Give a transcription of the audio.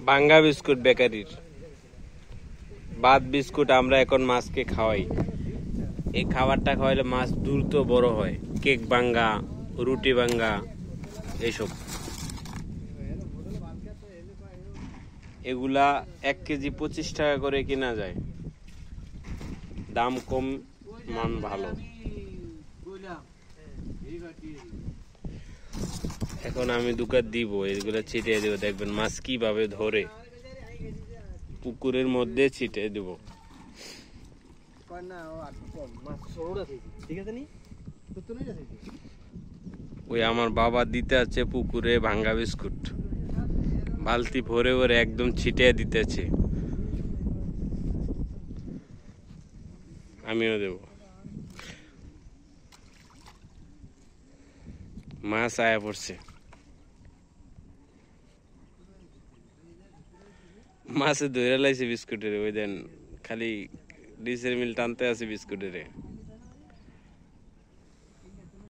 ভাঙ্গা বিস্কুট বেকারির বাদ বিস্কুট আমরা এখন মাছকে খাওয়াই। এই খাবারটা খাওয়াইলে মাছ দ্রুত বড় হয়। কেক ভাঙ্গা, রুটি ভাঙ্গা এইসব, এগুলা 1 কেজি 25 টাকা করে কিনা যায়। দাম কম, মান ভালো। এখন আমি দোকান দিব, এগুলো ছিটিয়ে দেবো, দেখবেন মাছ কিভাবে ধরে। পুকুরের মধ্যে ছিটিয়ে দেব। ওই আমার বাবা দিতে আছে পুকুরে ভাঙ্গা বিস্কুট, বালতি ভরে ভরে একদম ছিটিয়ে দিতেছে। আমিও দেব। মাছ আয়া পড়ছে, মাছে ধরে লাইছে বিস্কুটের। ওই দেন খালি ডিসের মিল টানতে আছে বিস্কুটের।